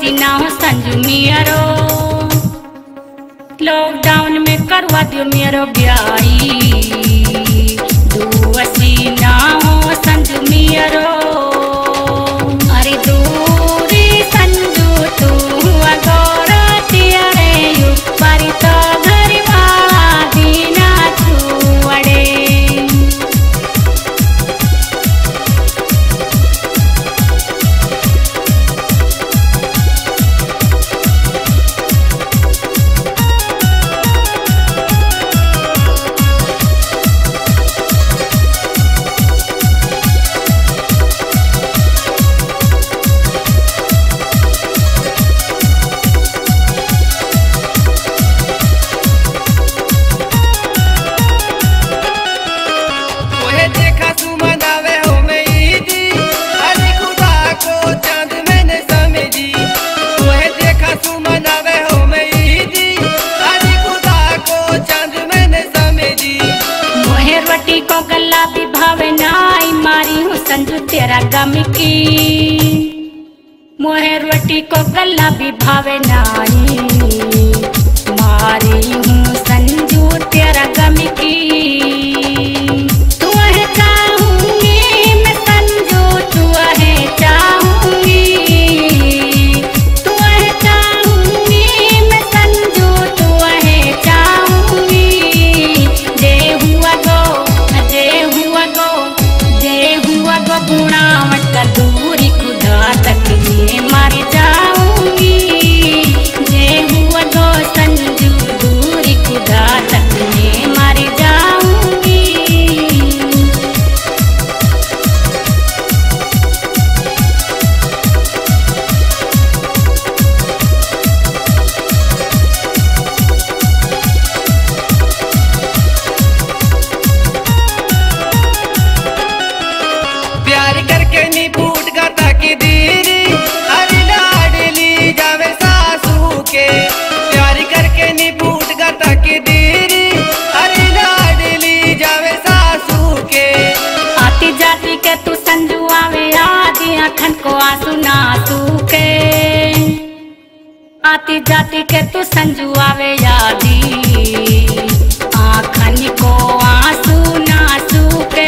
हसीना हो संजू मियरो, लॉकडाउन में करवा दियो मेरो ब्याई। दू हसीना हो संजू मियरो, अरे दूरी संजू तू अगोरा तियरे यू पारी तो घर वाला दीना छुअड़े। को गला भी भावे नाई मारी हूँ संजू तेरा गम की। मोहे रोटी को गला भी भावे नाई मारी हूँ संजू तेरा गम की। तू है चाहूंगी मैं संजू, तू है चाहूंगी, तू है चाहूंगी मैं संजू, तू है चाहूंगी। जे हुआ गो गुणावट का दूरी खुदा तक ये मर जाऊंगी। जे हुआ गो संजू दूरी खुदा तक ये मर जाऊंगी। तू संजू आवे आदि आँखन को आंसू ना सूखे, आती जाती के तू संजू आवे आदि आँखन को आंसू ना सूखे।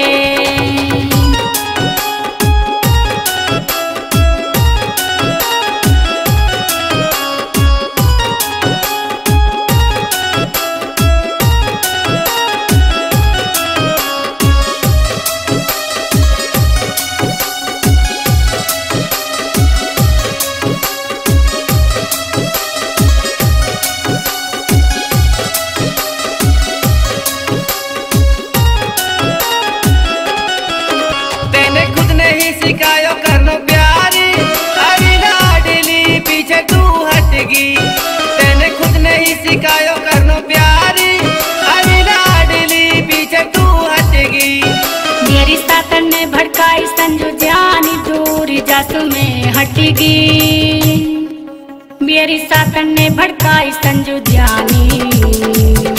सिखायो करनो प्यारी अरे लाडली पीछे तू हटगी। तेने खुद नहीं सिखायो करनो प्यारी अरे लाडली पीछे तू हटगी। मेरी सातन ने भड़काई संजू जानी दूरी जासू में हटगी। मेरी सातन ने भड़काई संजू जानी